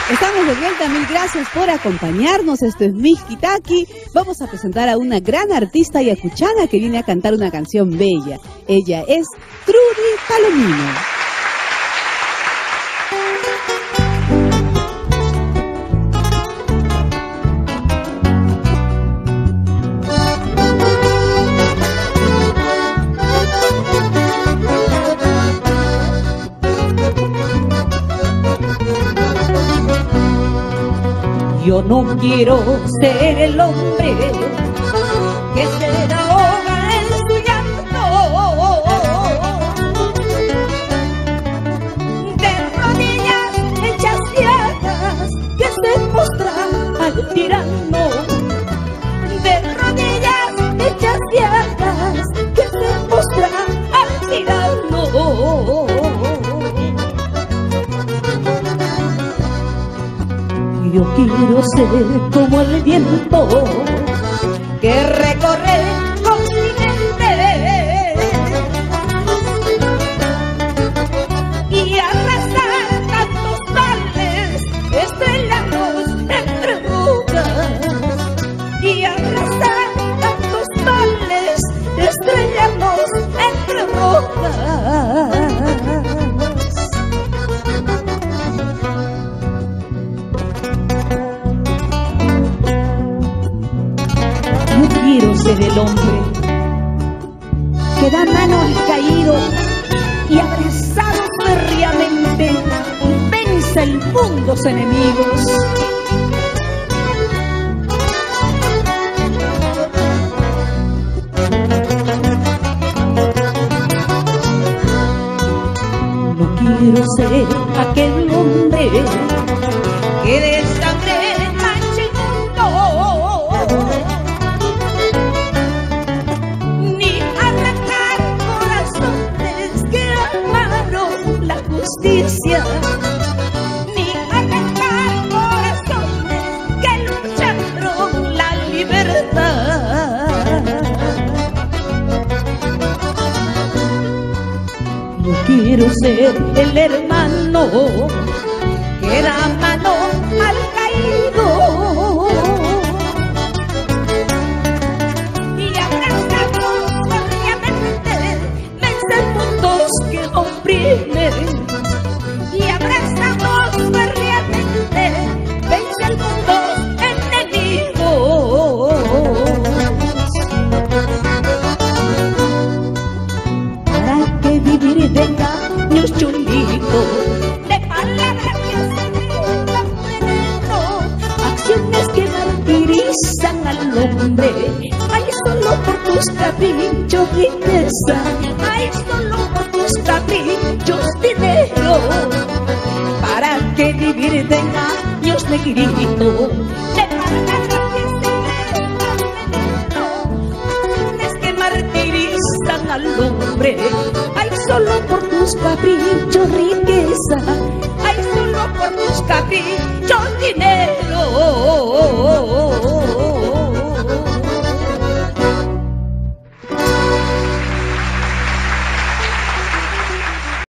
Estamos de vuelta, mil gracias por acompañarnos. Esto es Mixki Taki. Vamos a presentar a una gran artista ayacuchana que viene a cantar una canción bella. Ella es Trudy Palomino. Yo no quiero ser el hombre que se ahoga en su llanto, de rodillas hechas ciagas que se postra al tirano, de rodillas hechas ciagas que se postra al tirano. Yo quiero ser como el viento que recorre el continente y arrasar tantos males estrellados entre rocas, y arrasar tantos males estrellados entre rocas. Quiero ser el hombre que da mano al caído y abrazado férreamente vence el mundo sus enemigos. No quiero ser aquel hombre que de sangre manche el mundo, ni arrancar corazones que amaron la justicia, ni arrancar corazones que lucharon la libertad. No quiero ser el hermano que da mano al caído y abrazamos cordialmente vence mundos que oprimen, y abrazamos cordialmente vence el mundo enemigos. Para que vivir de engaños chulitos, de palabras que hacen veneno, acciones que martirizan al hombre. Ay, solo por tus caprichos riqueza, ay, solo por tus caprichos dinero. Para que vivir de engaños negrito, de palabras que hacen veneno, acciones que martirizan al hombre. Ay, solo por tus caprichos riqueza, ay, solo por tus caprichos